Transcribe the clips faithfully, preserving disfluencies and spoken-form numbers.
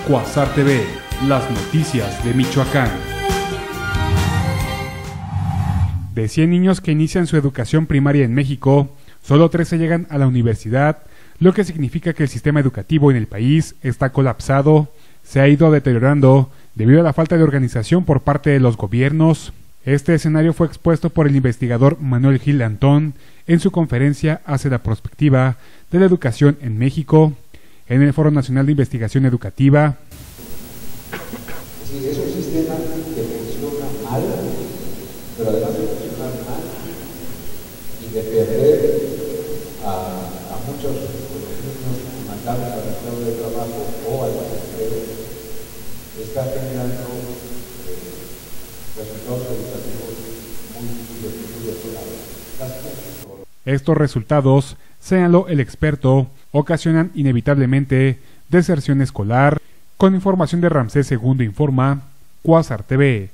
Quasar T V, las noticias de Michoacán. De cien niños que inician su educación primaria en México, solo trece llegan a la universidad, lo que significa que el sistema educativo en el país está colapsado, se ha ido deteriorando debido a la falta de organización por parte de los gobiernos. Este escenario fue expuesto por el investigador Manuel Gil Antón en su conferencia Hacia la Prospectiva de la Educación en México, en el Foro Nacional de Investigación Educativa. Sí, es un sistema que funciona mal, pero además de funcionar mal y de perder a, a muchos niños mandados al mercado de trabajo o a las empresas, está generando eh, resultados educativos muy, muy, muy deplorables. Estos resultados, señaló el experto, ocasionan inevitablemente deserción escolar. Con información de Ramsés segundo Informa, Quasar T V.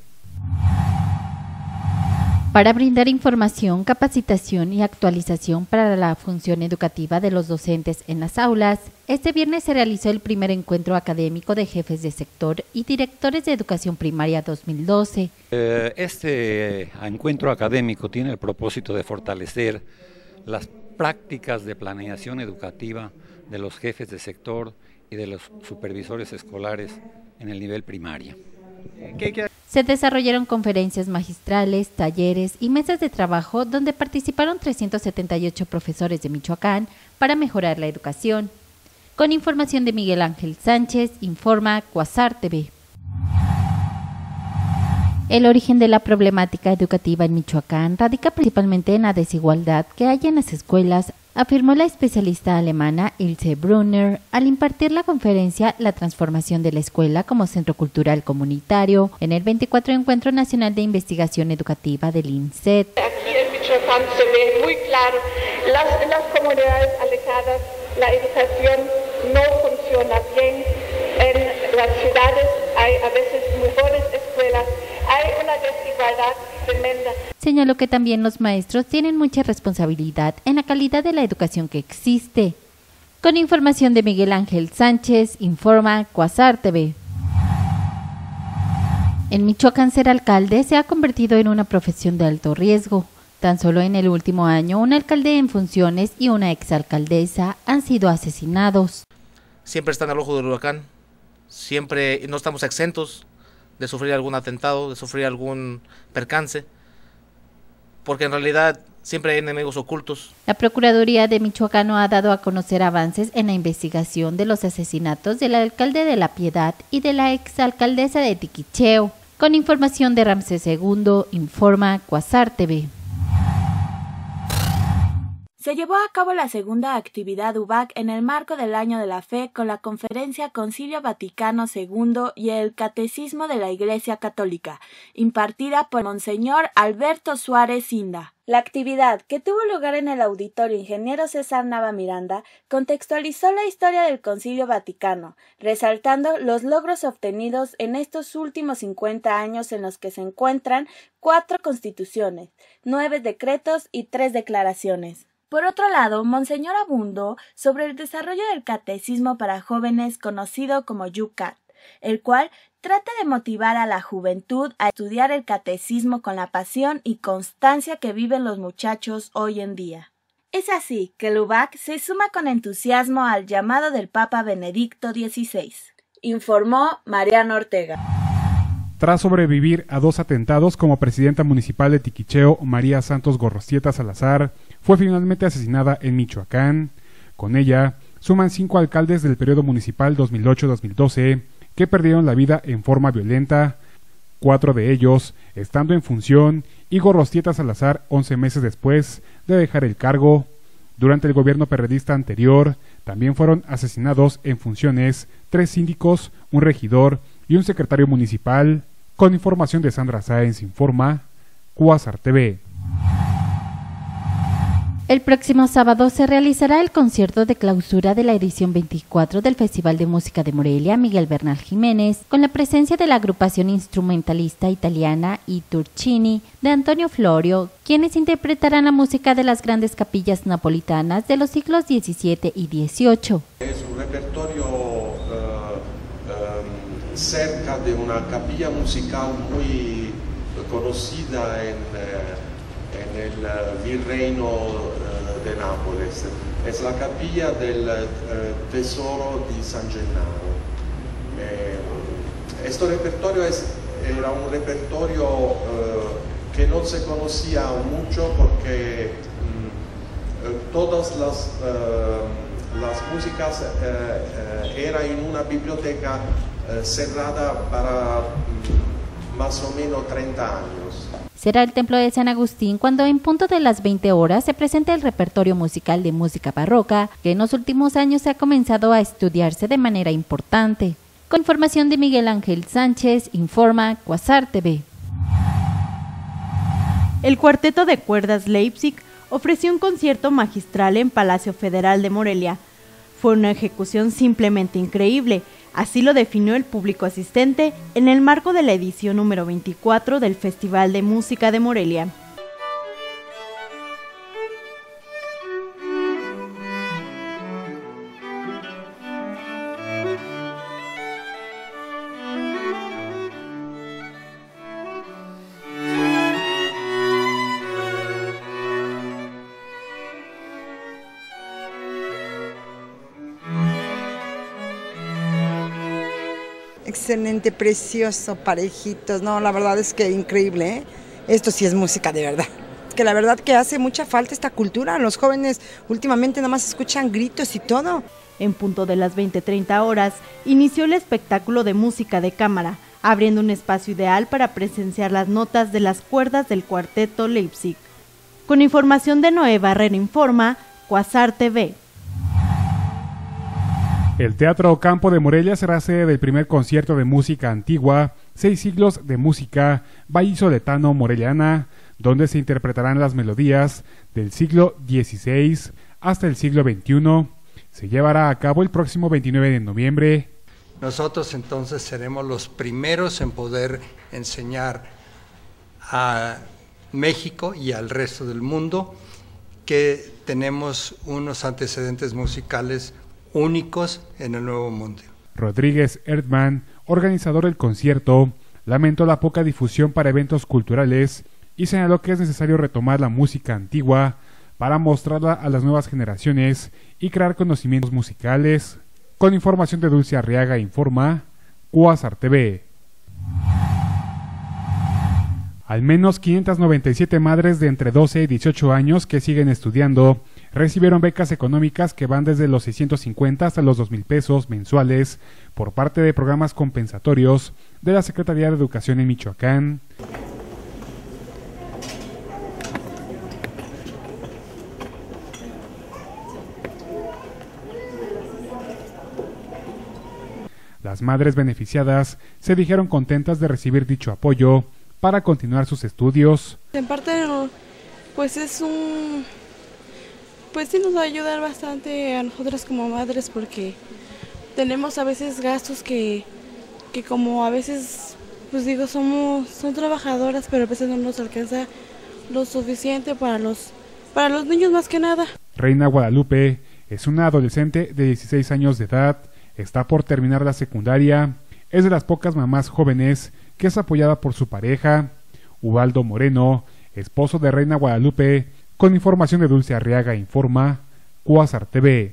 Para brindar información, capacitación y actualización para la función educativa de los docentes en las aulas, este viernes se realizó el primer encuentro académico de jefes de sector y directores de educación primaria dos mil doce. Este encuentro académico tiene el propósito de fortalecer las prácticas de planeación educativa de los jefes de sector y de los supervisores escolares en el nivel primario. Se desarrollaron conferencias magistrales, talleres y mesas de trabajo donde participaron trescientos setenta y ocho profesores de Michoacán para mejorar la educación. Con información de Miguel Ángel Sánchez, informa Quasar T V. El origen de la problemática educativa en Michoacán radica principalmente en la desigualdad que hay en las escuelas, afirmó la especialista alemana Ilse Brunner al impartir la conferencia La transformación de la escuela como centro cultural comunitario en el veinticuatro Encuentro Nacional de Investigación Educativa del INSET. Aquí en Michoacán se ve muy claro, las, las comunidades alejadas, la educación no funciona bien, en las ciudades hay a veces mejores escuelas, hay una desigualdad tremenda. Señaló que también los maestros tienen mucha responsabilidad en la calidad de la educación que existe. Con información de Miguel Ángel Sánchez, informa Quasar T V. En Michoacán, ser alcalde se ha convertido en una profesión de alto riesgo. Tan solo en el último año, un alcalde en funciones y una exalcaldesa han sido asesinados. Siempre están al ojo del huracán, siempre no estamos exentos de sufrir algún atentado, de sufrir algún percance, porque en realidad siempre hay enemigos ocultos. La Procuraduría de Michoacán ha dado a conocer avances en la investigación de los asesinatos del alcalde de La Piedad y de la exalcaldesa de Tiquicheo. Con información de Ramsés segundo, informa Quasar T V. Se llevó a cabo la segunda actividad U V A C en el marco del Año de la Fe con la conferencia Concilio Vaticano segundo y el Catecismo de la Iglesia Católica, impartida por Monseñor Alberto Suárez Inda. La actividad, que tuvo lugar en el Auditorio Ingeniero César Nava Miranda, contextualizó la historia del Concilio Vaticano, resaltando los logros obtenidos en estos últimos cincuenta años en los que se encuentran cuatro constituciones, nueve decretos y tres declaraciones. Por otro lado, Monseñor abundó sobre el desarrollo del catecismo para jóvenes conocido como YUCAT, el cual trata de motivar a la juventud a estudiar el catecismo con la pasión y constancia que viven los muchachos hoy en día. Es así que el U V A C se suma con entusiasmo al llamado del Papa Benedicto dieciséis, informó Mariano Ortega. Tras sobrevivir a dos atentados como presidenta municipal de Tiquicheo, María Santos Gorrostieta Salazar fue finalmente asesinada en Michoacán. Con ella, suman cinco alcaldes del periodo municipal dos mil ocho a dos mil doce que perdieron la vida en forma violenta, cuatro de ellos estando en función, y Gorrostieta Salazar once meses después de dejar el cargo. Durante el gobierno perredista anterior, también fueron asesinados en funciones tres síndicos, un regidor y un secretario municipal. Con información de Sandra Sáenz, informa Quasar T V. El próximo sábado se realizará el concierto de clausura de la edición veinticuatro del Festival de Música de Morelia Miguel Bernal Jiménez, con la presencia de la agrupación instrumentalista italiana I Turcini de Antonio Florio, quienes interpretarán la música de las grandes capillas napolitanas de los siglos diecisiete y dieciocho. Es un repertorio uh, um, cerca de una capilla musical muy conocida en, en el Virreino de Nápoles. Es la capilla del Tesoro di San Gennaro. Eh, este repertorio es, era un repertorio eh, que no se conocía mucho porque mm, todas las, eh, las músicas eh, eh, eran en una biblioteca eh, cerrada para mm, más o menos treinta años. Será el Templo de San Agustín cuando en punto de las veinte horas se presente el repertorio musical de música barroca que en los últimos años ha comenzado a estudiarse de manera importante. Con información de Miguel Ángel Sánchez, informa Quasar T V. El Cuarteto de Cuerdas Leipzig ofreció un concierto magistral en Palacio Federal de Morelia. Fue una ejecución simplemente increíble, así lo definió el público asistente en el marco de la edición número veinticuatro del Festival de Música de Morelia. Excelente, precioso, parejitos, no, la verdad es que increíble, ¿eh? Esto sí es música de verdad. Es que la verdad que hace mucha falta esta cultura, los jóvenes últimamente nada más escuchan gritos y todo. En punto de las veinte treinta horas, inició el espectáculo de música de cámara, abriendo un espacio ideal para presenciar las notas de las cuerdas del Cuarteto Leipzig. Con información de Noé Barrera informa, Quasar T V. El Teatro Campo de Morelia será sede del primer concierto de música antigua, Seis siglos de música vallisoletano moreliana, donde se interpretarán las melodías del siglo dieciséis hasta el siglo veintiuno. Se llevará a cabo el próximo veintinueve de noviembre. Nosotros entonces seremos los primeros en poder enseñar a México y al resto del mundo que tenemos unos antecedentes musicales únicos en el Nuevo Mundo. Rodríguez Erdmann, organizador del concierto, lamentó la poca difusión para eventos culturales y señaló que es necesario retomar la música antigua para mostrarla a las nuevas generaciones y crear conocimientos musicales. Con información de Dulce Arriaga informa Quasar T V. Al menos quinientas noventa y siete madres de entre doce y dieciocho años que siguen estudiando recibieron becas económicas que van desde los seiscientos cincuenta hasta los dos mil pesos mensuales por parte de programas compensatorios de la Secretaría de Educación en Michoacán. Las madres beneficiadas se dijeron contentas de recibir dicho apoyo para continuar sus estudios. En parte, pues es un, pues sí nos va a ayudar bastante a nosotras como madres porque tenemos a veces gastos que, que como a veces, pues digo, somos, son trabajadoras, pero a veces no nos alcanza lo suficiente para los, para los niños más que nada. Reina Guadalupe es una adolescente de dieciséis años de edad, está por terminar la secundaria, es de las pocas mamás jóvenes que es apoyada por su pareja, Ubaldo Moreno, esposo de Reina Guadalupe. Con información de Dulce Arriaga informa Quasar T V.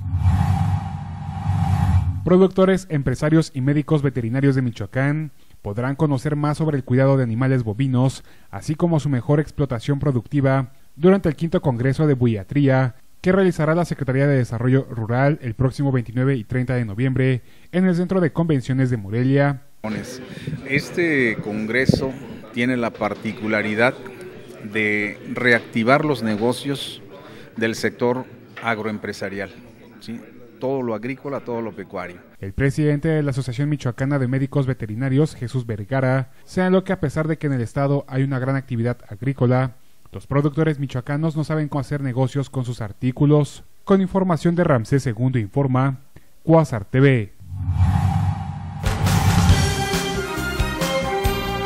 Productores, empresarios y médicos veterinarios de Michoacán podrán conocer más sobre el cuidado de animales bovinos, así como su mejor explotación productiva durante el quinto Congreso de Buiatría que realizará la Secretaría de Desarrollo Rural el próximo veintinueve y treinta de noviembre en el Centro de Convenciones de Morelia. Este congreso tiene la particularidad de reactivar los negocios del sector agroempresarial, ¿sí? Todo lo agrícola, todo lo pecuario. El presidente de la Asociación Michoacana de Médicos Veterinarios, Jesús Vergara, señaló que a pesar de que en el estado hay una gran actividad agrícola, los productores michoacanos no saben cómo hacer negocios con sus artículos. Con información de Ramsés segundo informa Quasar T V.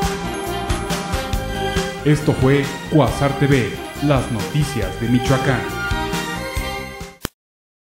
Esto fue Quasar T V, las noticias de Michoacán.